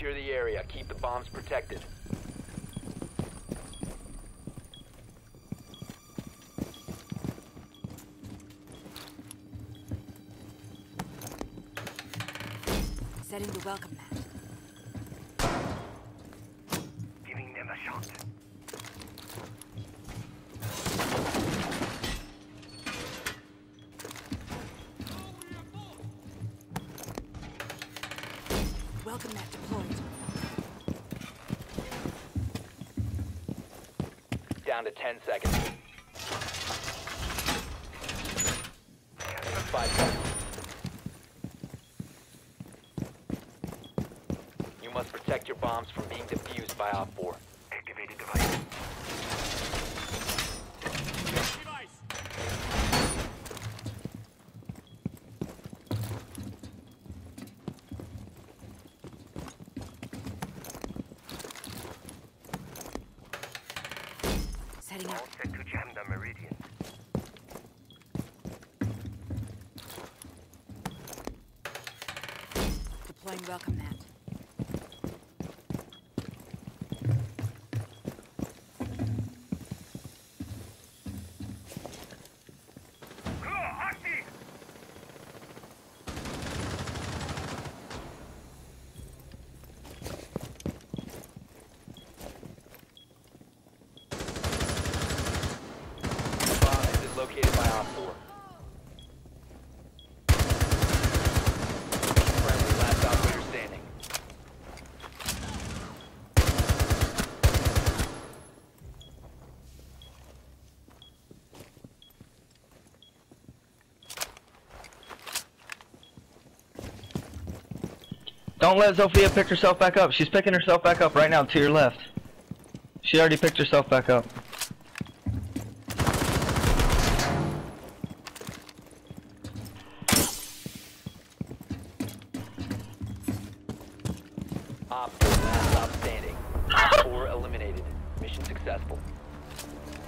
Secure the area. Keep the bombs protected. Setting the welcome mat. Giving them a shot. Welcome mat deployed. Down to 10 seconds. 5 seconds. You must protect your bombs from being defused by Op 4. Activated device. Setting All up. set to jam the meridian. Deploying welcome mat. Bomb has been located by Op 4. Friendly, last operator standing. Don't let Zofia pick herself back up. She's picking herself back up right now to your left. She already picked herself back up. Op 4 last stop standing. Op 4 eliminated. Mission successful.